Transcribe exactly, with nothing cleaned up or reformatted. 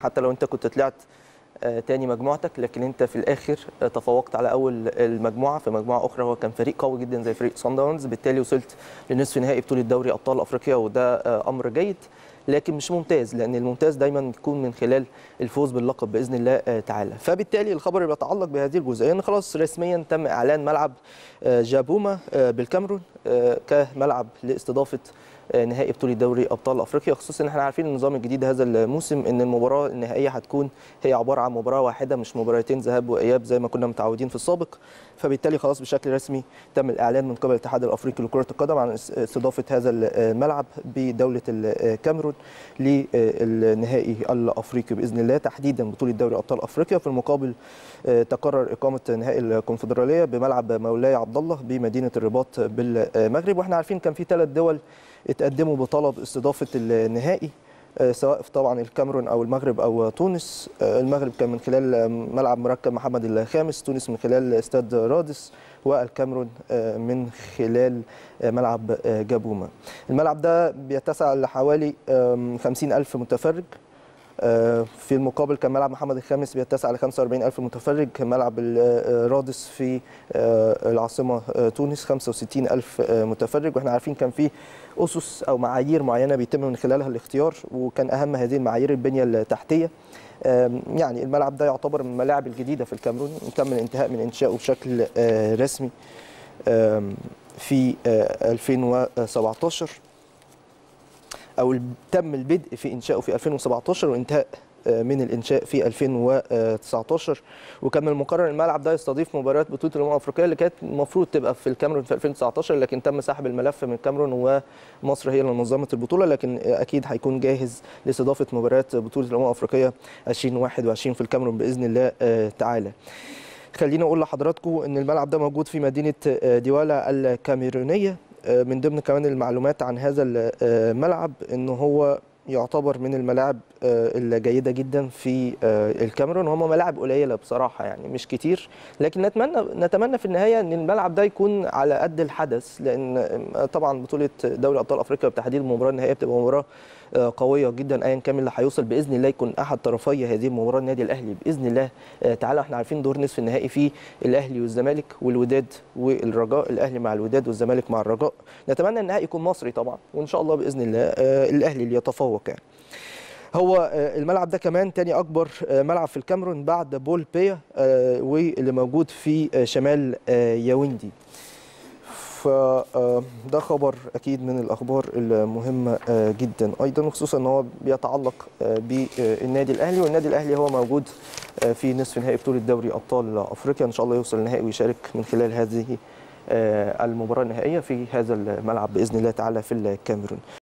حتى لو انت كنت طلعت تاني مجموعتك، لكن انت في الاخر تفوقت على اول المجموعه في مجموعه اخرى. هو كان فريق قوي جدا زي فريق صن داونز، بالتالي وصلت لنصف نهائي بطوله دوري ابطال افريقيا، وده امر جيد لكن مش ممتاز، لان الممتاز دايما يكون من خلال الفوز باللقب باذن الله تعالى. فبالتالي الخبر اللي بيتعلق بهذه الجزئيه ان خلاص رسميا تم اعلان ملعب جابوما بالكاميرون كملعب لاستضافه نهائي بطوله دوري ابطال افريقيا، خصوصا ان احنا عارفين النظام الجديد هذا الموسم ان المباراه النهائيه هتكون هي عباره عن مباراه واحده مش مباراتين ذهاب واياب زي ما كنا متعودين في السابق. فبالتالي خلاص بشكل رسمي تم الاعلان من قبل الاتحاد الافريقي لكره القدم عن استضافه هذا الملعب بدوله الكاميرون للنهائي الافريقي باذن الله، تحديدا بطوله دوري ابطال افريقيا. في المقابل تقرر اقامه نهائي الكونفدراليه بملعب مولاي عبد الله بمدينه الرباط بالمغرب. واحنا عارفين كان في ثلاث دول اتقدموا بطلب استضافه النهائي، سواء طبعا الكاميرون او المغرب او تونس. المغرب كان من خلال ملعب مركب محمد الخامس، تونس من خلال استاد رادس، والكاميرون من خلال ملعب جابوما. الملعب ده بيتسع لحوالي خمسين ألف متفرج، في المقابل كان ملعب محمد الخامس بيتسع ل خمسة وأربعين ألف متفرج، ملعب رادس في العاصمه تونس خمسة وستين ألف متفرج. واحنا عارفين كان في اسس او معايير معينه بيتم من خلالها الاختيار، وكان اهم هذه المعايير البنيه التحتيه. يعني الملعب ده يعتبر من الملاعب الجديده في الكاميرون، تم الانتهاء من انشائه بشكل رسمي في ألفين وسبعطاشر، او تم البدء في انشائه في ألفين وسبعطاشر وانتهاء من الانشاء في ألفين وتسعطاشر. وكان من المقرر الملعب ده يستضيف مباريات بطوله الامم الافريقيه اللي كانت المفروض تبقى في الكاميرون في ألفين وتسعطاشر، لكن تم سحب الملف من الكاميرون ومصر هي اللي نظمت البطوله، لكن اكيد هيكون جاهز لاستضافه مباريات بطوله الامم الافريقيه ألفين وواحد وعشرين في الكاميرون باذن الله تعالى. خليني اقول لحضراتكم ان الملعب ده موجود في مدينه ديوالا الكاميرونيه. من ضمن كمان المعلومات عن هذا الملعب ان هو يعتبر من الملاعب الجيده جدا في الكاميرون، وهم ملاعب قليله بصراحه يعني مش كتير، لكن نتمنى نتمنى في النهايه ان الملعب ده يكون على قد الحدث، لان طبعا بطوله دوري ابطال افريقيا بالتحديد المباراه النهائيه بتبقى مباراه قويه جدا ايا كان اللي هيوصل باذن الله يكون احد طرفي هذه المباراه النادي الاهلي باذن الله تعالى. احنا عارفين دور نصف النهائي فيه الاهلي والزمالك والوداد والرجاء، الاهلي مع الوداد والزمالك مع الرجاء. نتمنى النهائي يكون مصري طبعا، وان شاء الله باذن الله الاهلي اللي يتفوق يعني. هو الملعب ده كمان تاني اكبر ملعب في الكاميرون بعد بول بيا واللي موجود في شمال ياوندي. فده خبر اكيد من الاخبار المهمه جدا ايضا، وخصوصا ان هو بيتعلق بالنادي الاهلي، والنادي الاهلي هو موجود في نصف نهائي بطوله دوري ابطال افريقيا، ان شاء الله يوصل النهائي ويشارك من خلال هذه المباراه النهائيه في هذا الملعب باذن الله تعالى في الكاميرون.